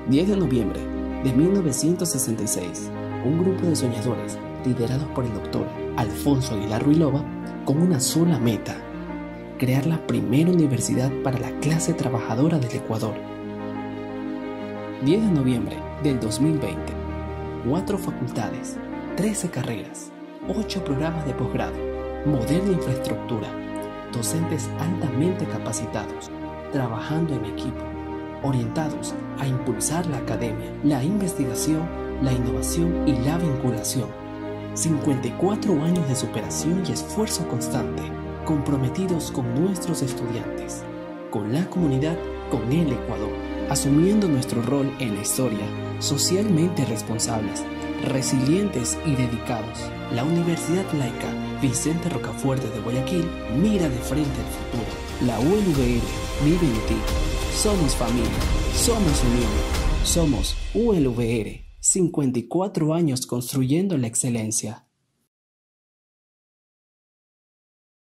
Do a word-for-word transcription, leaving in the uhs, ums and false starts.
diez de noviembre de mil novecientos sesenta y seis, un grupo de soñadores liderados por el doctor Alfonso Aguilar Ruilova con una sola meta: crear la primera universidad para la clase trabajadora del Ecuador. diez de noviembre del dos mil veinte, cuatro facultades, trece carreras, ocho programas de posgrado, moderna infraestructura, docentes altamente capacitados, trabajando en equipo, orientados a impulsar la academia, la investigación, la innovación y la vinculación. cincuenta y cuatro años de superación y esfuerzo constante, comprometidos con nuestros estudiantes, con la comunidad, con el Ecuador, asumiendo nuestro rol en la historia, socialmente responsables, resilientes y dedicados. La Universidad Laica Vicente Rocafuerte de Guayaquil mira de frente al futuro. La U L V R vive en ti. Somos familia, somos unión, somos U L V R, cincuenta y cuatro años construyendo la excelencia.